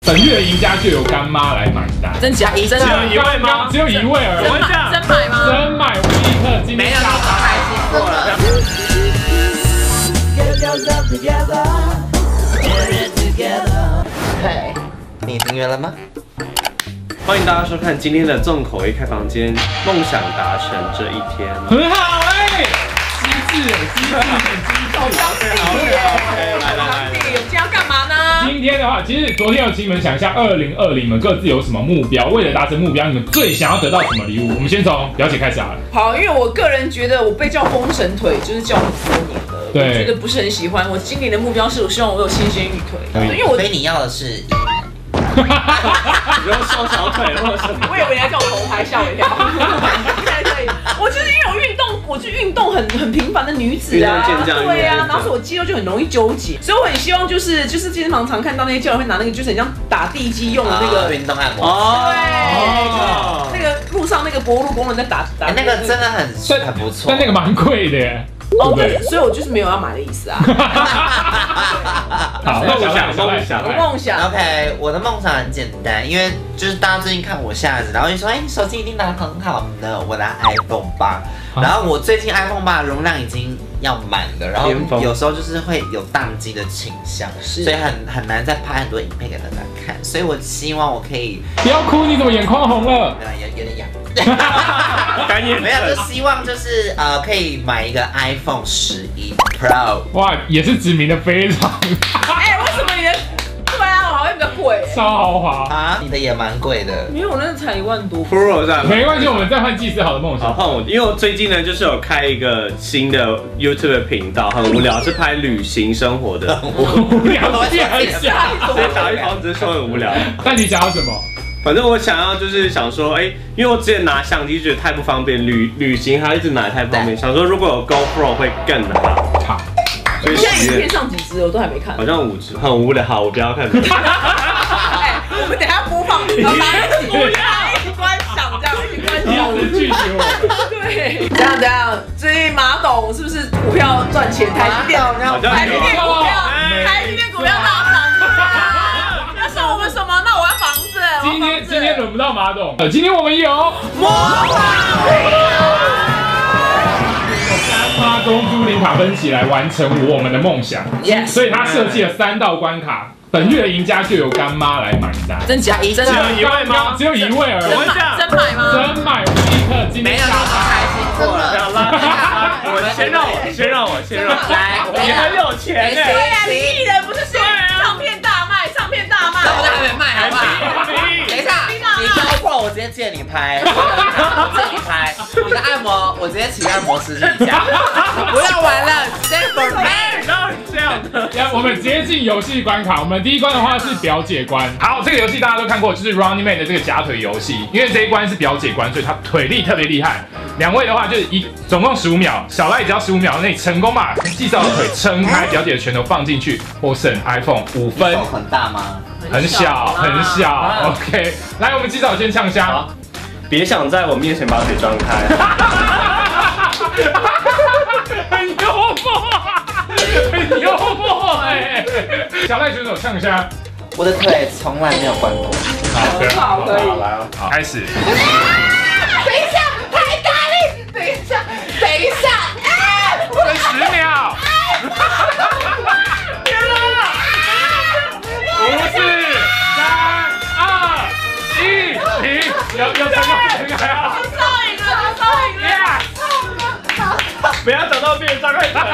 本月的赢家就由干妈来买单。 真假？ 只有一位吗？只有一位而已。 真买吗？ 真买，我立刻今天下单。 开心过了。 嘿，你订阅了吗？ 欢迎大家收看今天的重口味开房间，梦想达成这一天。 很好机智， 好相信耶！来，今天要干嘛呢？ 今天的话，其实昨天有请你们想一下，2020你们各自有什么目标？为了达成目标，你们最想要得到什么礼物？我们先从表姐开始好了。 好，因为我个人觉得我被叫风神腿，就是叫很多年了， 对， 我觉得不是很喜欢。我今年的目标是我希望我有新鲜玉腿，因为我所以你要的是。 你说瘦小腿或者什么？ 我以为你要叫我头牌，吓我一跳。我就是因为我运动，我是运动很频繁的女子啊，对啊，然后所以我肌肉就很容易纠结，所以我很希望就是健身房常看到那些教练会拿那个就是很像打地基用的那个运动按摩， 对，那个路上那个柏路工人在打， 那个真的很不错， 但那个蛮贵的耶。 哦，对，所以我就是没有要买的意思啊。 好， 梦想。 OK， 我的梦想很简单，因为就是大家最近看我下子，然后就说，你手机一定拿得很好呢。我拿 iPhone 8，然后我最近 iPhone 8容量已经要满了，然后有时候就是会有宕机的倾向，所以很难再拍很多影片给大家看。所以我希望我可以不要哭，你怎么眼眶红了？ 有点痒。 干眼没有，就希望就是可以买一个 iPhone 11 Pro。 哇，也是指明的非常。 为什么你的？对啊，我好像比较贵， 超豪华啊！你的也蛮贵的， 因为我那个才1万多。 Pro 上没关系，我们再换技师好的梦想。 好，换我，因为我最近呢就是有开一个新的 YouTube 频道，很无聊，是拍旅行生活的。 无聊，直接打预防针说很无聊。 但你想要什么？ 反正我想要就是想说，因为我之前拿相机觉得太不方便，旅行还一直拿太不方便，想说如果有 GoPro 会更好。 你现在影片上几支我都还没看， 好像5支，很无聊，我不要看。 我们等下播放，然后大家一起观赏，这样一起观赏。 拒绝我。 对，这样，最近马董是不是股票赚钱？台积电股票大涨。要送我们什么？那我要房子。 今天轮不到马董，今天我们有魔法干妈公主领卡分期来完成我们的梦想，所以他设计了3道关卡。本月的赢家就由干妈来买单。 真假？只有一位吗？只有一位而已。 真买吗？ 真买，我立刻今天下单。 开心过了。 先让我。 来， 你很有钱哎。 对呀，你艺人不是说唱片大卖？我都还没卖，好不好？ 等一下，你GoPro我直接借你拍，借你拍。你的按摩我直接请按摩师去你家。不要玩了 ，Stay for me。 哪有这样的？ 我们直接进游戏关卡。我们第一关的话是表姐关。好，这个游戏大家都看过，就是 Running Man 的这个假腿游戏。因为这一关是表姐关，所以她腿力特别厉害。2位的话就是总共15秒，小赖只要15秒内成功把纪少的腿撑开，表姐的拳头放进去，获胜 iPhone 5分。 手很大吗？ 很小。OK， 来，我们纪少先呛虾。 别想在我面前把腿张开。 很幽默小赖选手呛虾。 我的腿从来没有关过。 好，可以，来哦，好，开始。 等一下，太大力！等一下， 剩10秒。天哪！5、4、3、2、1，停！有成功还好。 超赢了！ 不要等到别人张开腿。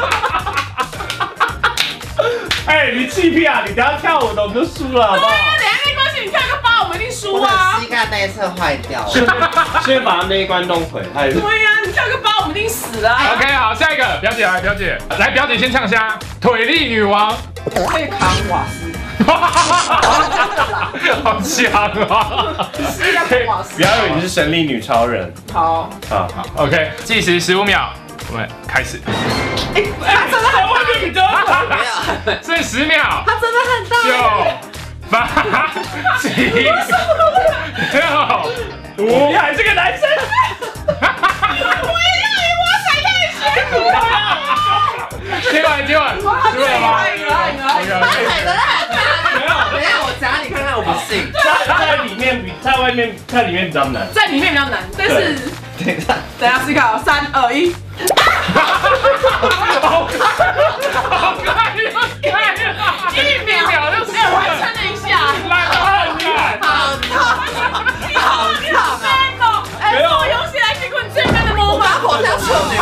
你气屁啊！你等下跳舞的我们就输了，好不好？ 对啊，等下没关系，你跳个8，我们一定输啊！ 我的膝盖那一侧坏掉了， 先把那一关弄毁。 对呀，你跳个8，我们一定死了。 OK， 好，下一个表姐来，表姐先呛虾，腿力女王， 我可以扛瓦斯。 好强啊！ 不要以为你是神力女超人。 好 ，OK， 计时15秒，我们开始。 他真的很会比较剩10秒。 他真的很大。 9、8、7、6、5， 你还是个男生。 我也要以我踩太辛苦了。 接完，输了吗？ 他踩的很大。没有，我夹你看看。 在外面在里面比较难， 在里面比较难，但是等下思考，3、2、1。 好快1秒就死了， 我还撑了一下， 烂得很烂， 好痛，好痛啊！ 哎，做游戏来结果你最慢的魔法我像处女，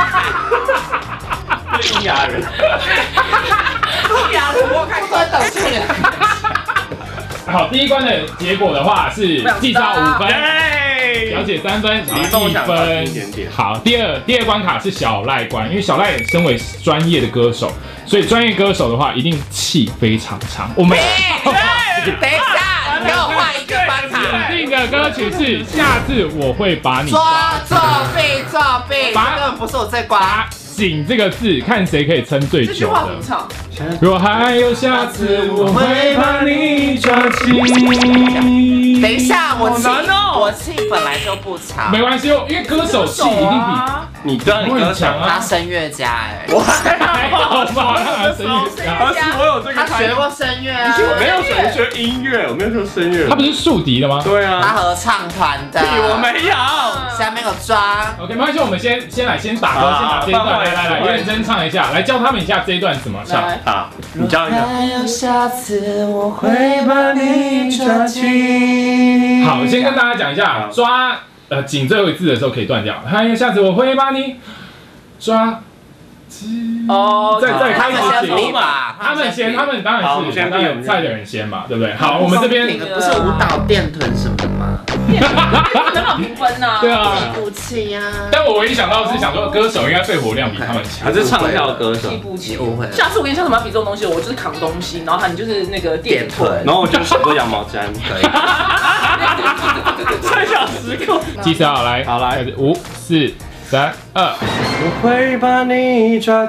是阴牙人， 阴阳人，我看我等处女。 好，第一关的结果的话是计超5分，表姐3分， 离梦想差 1 一点点。 好，第二关卡是小赖关，因为小赖身为专业的歌手，所以专业歌手的话一定气非常长。我们等一下，你给我换一个关卡。 指定的歌曲是下次我会把你作弊，这根本不是我这关。 紧这个字，看谁可以撑最这句久的话怎么。唱？ 若还有下次，我会把你抓紧。 等一下，我气好难哦我气本来就不长， 没关系哦，因为歌手气一定比你歌强他啊， 声乐家哎， 还好吧，声乐家。 而且我有这个他学过声乐啊， 我没有学音乐，我没有学声乐。 他不是竖笛的吗对他啊， 合唱团的， 我没有。 下面有抓。 ？OK，没关系，我们先打歌，先打这一段，来，认真唱一下，来教他们一下这一段怎么唱。 好，你教一下。 还有下次，我会把你抓紧。 好，先跟大家讲一下，抓紧最后一字的时候可以断掉。还有下次我会把你抓紧。 哦， 再开始先写比吧， 他们当然是当然菜的人先嘛，对不对？好，我们这边不是舞蹈电臀什么的吗？ 很好评分呐。 对啊。 不气呀。 但我唯一想到的是想说歌手应该肺活量比他们强。 还是唱跳歌手记，不起。 误会。 下次我跟你讲什么要比这种东西，我就是扛东西，然后你就是那个电臀。 然后我就手做羊毛毡。 可以。 3小时够。 计时好，来，5、4、3、2。 我会把你抓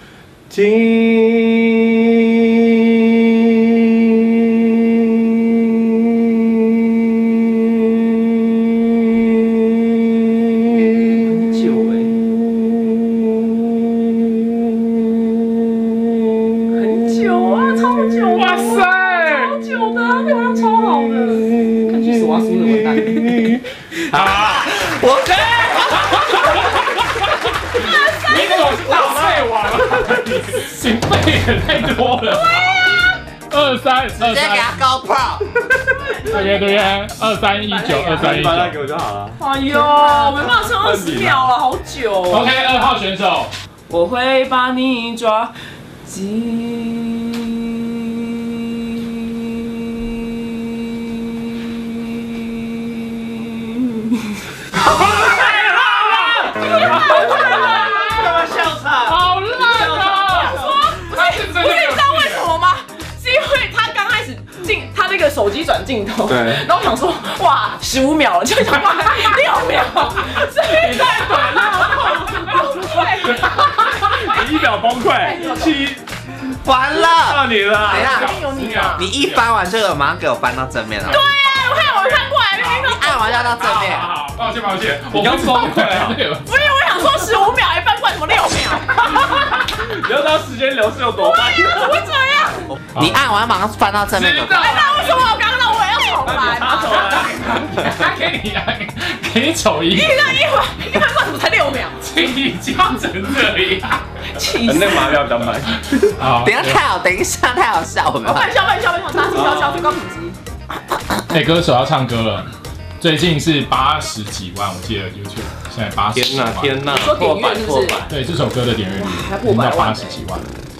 很久啊，超久！哇塞，超久的，那好像超好的。看去死我输了，完蛋！ 啊！ 我你怎么是浪费完了？心肺也太多了。2、3、 直接给他高炮。 对，2、3、1、9、2、3、1、 把它 9。 给我就好了。 哎呦，没办法撑20秒了，好久。 OK， 2号选手。 我会把你抓紧。 干嘛笑场？ 好烂啊！ 不是，你知道为什么吗？是因为他刚开始他那个手机转镜头， 对然后我想说，哇，15秒了，就想哇，6秒，这也太短了，对。 1秒崩溃，7 完了。 到你了。 等一下， 有你啊！ 你一翻完这个，马上给我搬到正面了。 对呀，我看过来， 你按完要到正面。 好，抱歉， 你刚崩溃啊！ 不是，我想说15秒，还翻过来什么6秒？ 你要知道时间流逝有多慢。 怎么会这样？ 你按完马上翻到正面就可以。 那为什么我刚刚我也要重来嘛？ 他给你瞅一一翻过来怎么才6秒？ 你讲成这样。 气死！ 那个码表比较慢。 好， 等一下太好笑，我们半笑，大家消最高品质。 哎，歌手要唱歌了，最近是80几万，我记得 YouTube 现在80几万。 天哪！ 说点阅是不是？ 对，这首歌的点阅率还破100万 80几万。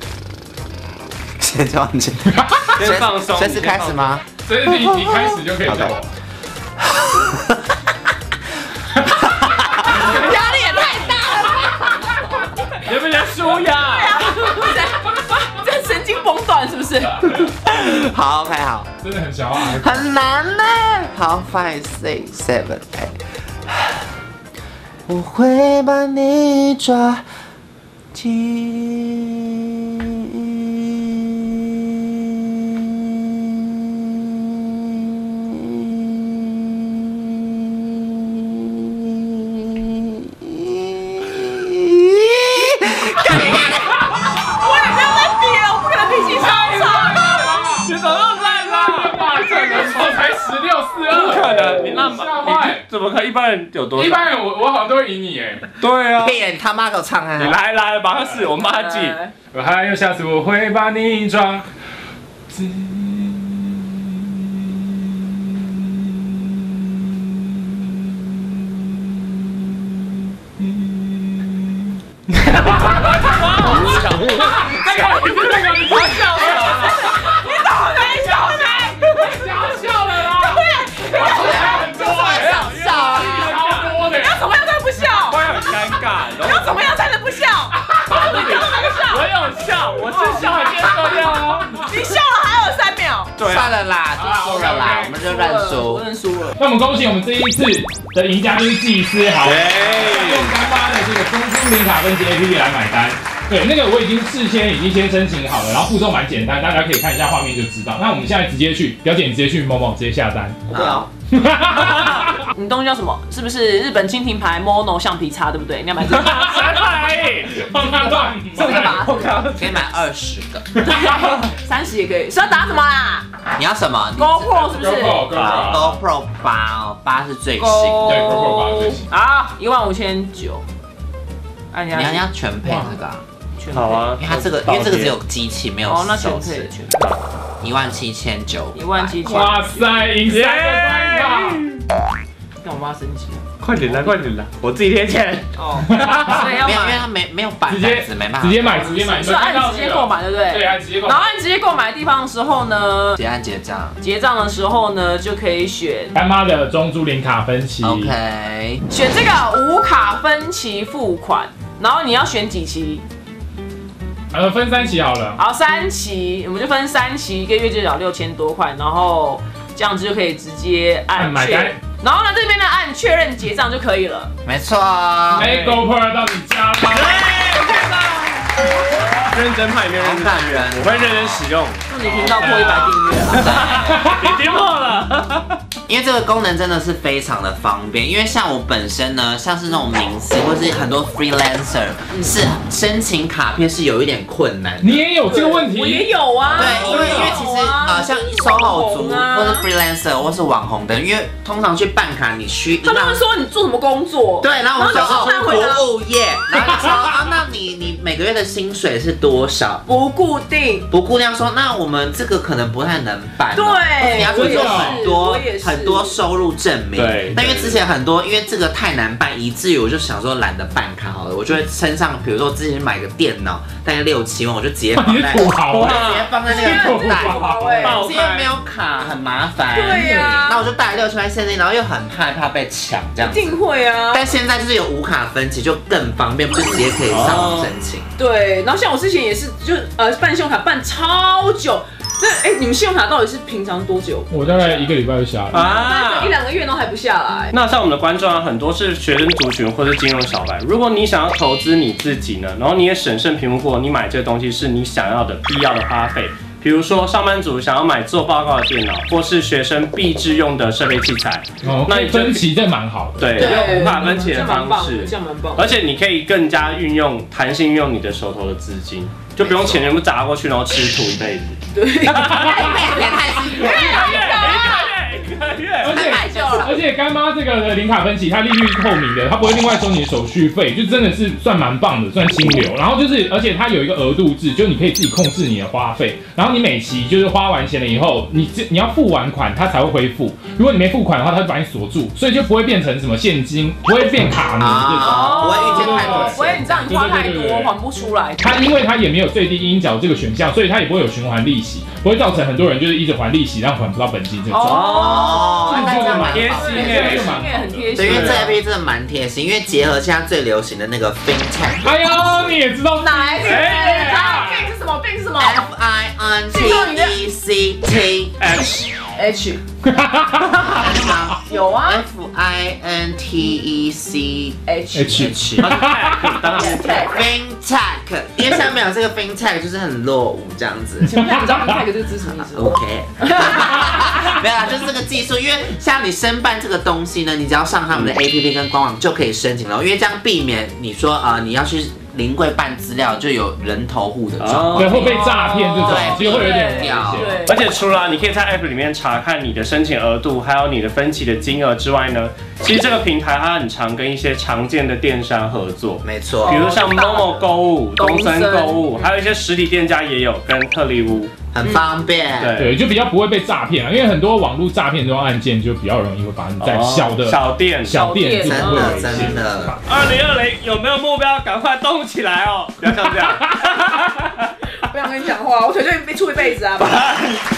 先忘记。 先放松。 随时开始吗？ 所以你开始就可以叫我。 压力也太大了吧！ 你们家输呀！ 这神经崩断是不是？ 好 ，OK， 好。 真的很想要。 很难呢。好，5、6、7、8。我会把你抓紧。 我也不要再比了，我不可能脾气超差。 你怎么那么烂啦？ 哇，这人手才16.42。 怎么看一般人有多少？ 一般人我好像都会赢你哎。 对啊， 屁眼他妈给我唱啊！ 你来，马上试，我妈记。 我还有下次我会把你装。 怎么样才能不笑？ 我有笑，我是笑，你先说掉哦。 你笑了还有3秒。 对，算了啦，就输了啦，我们就认输。 我认输了。 那我们恭喜我们这一次的赢家就是祭司，好，用干妈的这个中珠零卡分期 APP 来买单。对，那个我已经事先先申请好了，然后步骤蛮简单，大家可以看一下画面就知道。那我们现在直接去，表姐你直接去某某直接下单。 我不要。你东西叫什么？是不是日本蜻蜓牌 Mono 橡皮擦，对不对？你要买这个？ 3台， 送什么？ 可以买20个 ，30也可以。是要打什么啦？ 你要什么 ？GoPro 是不是 ？GoPro 8是最新。 对 ，GoPro 8最新。 啊，15900。 你要全配这个？ 好啊， 因为这个只有机器没有手指。 哦，那全配全配。 17900。 17000。 哇塞，赢3个关卡！ 跟我妈生气。 快点啦，我自己贴钱。 哦，所以要买， 因为它没有板子，没办法。 直接买。 是按直接购买，对不对？ 对，按直接购买。 然后按直接购买的地方的时候呢， 结账的时候呢，就可以选干妈的中珠零卡分期。 OK。 选这个无卡分期付款，然后你要选几期？ 分3期好了。 好，3期，我们就分3期，一个月就缴6000多块，然后这样子就可以直接按买单。 然后呢，这边呢按确认结账就可以了。 没错。 GoPro 到你家了。 认真派，没有认真看人，我会认真使用。 祝你频道破100订阅了。 你跌破了。 因为这个功能真的是非常的方便，因为像我本身呢，像是那种明星或是很多 freelancer，是申请卡片是有一点困难。 你也有这个问题？ 我也有啊。 对，因为其实像SOHO族或是 freelancer 或是网红的，因为通常去办卡你他们会说你做什么工作？ 对，然后我们说服务业，然后你说啊，那你每个月的薪水是多少？ 不固定， 说那我们这个可能不太能办。 对， 你要去做很多收入证明。 对， 但因为之前很多，因为这个太难办，以至于我就想说懒得办卡好了，我就会身上，比如说我之前买个电脑，大概6、7万，我就直接放在， 土豪， 我就直接放在那个口袋，因为没有卡很麻烦。 对呀， 那我就带6、7万现金，然后又很害怕被抢这样子。 一定会啊！ 但现在就是有无卡分期，就更方便，就直接可以上网申请。 对，然后像我之前也是，就办信用卡办超久。你们信用卡到底是平常多久？ 我大概1个礼拜就下来啊，1、2个月都还不下来。 那像我们的观众啊，很多是学生族群或是金融小白。如果你想要投资你自己呢，然后你也审慎评估过，你买这个东西是你想要的、必要的花费。比如说，上班族想要买做报告的电脑，或是学生必制用的设备器材， 那你分期这蛮好的。 对，用无卡分期的方式， 这样蛮棒。 而且你可以更加弹性运用你的手头的资金，就不用钱全部砸过去，然后吃土一辈子。 对， 而且干妈这个的零卡分期，它利率是透明的，它不会另外收你的手续费，就真的是算蛮棒的，算清流。然后就是，而且它有一个额度制，就你可以自己控制你的花费。然后你每期就是花完钱了以后，你要付完款，它才会恢复。如果你没付款的话，它会把你锁住，所以就不会变成什么现金，不会变卡奴这种， 不会遇见太多， 不会你知道你花太多还不出来。 它因为它也没有最低应缴这个选项，所以它也不会有循环利息，不会造成很多人就是一直还利息，然后还不到本金这种。 那这样蛮贴心耶， 很贴心。 对，因为这 APP 真的蛮贴心，因为结合现在最流行的那个 FinTech。 哎呦，你也知道哪一个？Fin 是什么？Fin 是什么 ？FINTECH。 有啊。 FINTECH。FinTech， 因为下面有这个 FinTech 就是很落伍这样子。 请问你知道 FinTech 这个字什么意思 ？OK。没有啦，就是这个技术，因为像你申办这个东西呢，你只要上他们的 APP 跟官网就可以申请了，因为这样避免你说你要去临柜办资料就有人头户的状况， 对，会被诈骗这种，就会有点危险。 而且除了你可以在 App 里面查看你的申请额度，还有你的分期的金额之外呢，其实这个平台它很常跟一些常见的电商合作， 没错， 比如像 Momo 购物、东森购物，还有一些实体店家也有跟特力屋。 很方便， 对，就比较不会被诈骗啊，因为很多网络诈骗这种案件就比较容易会发生在小店，真的。 2020有没有目标？赶快动起来哦！不要像这样， 不想跟你讲话，我腿就被触一辈子啊！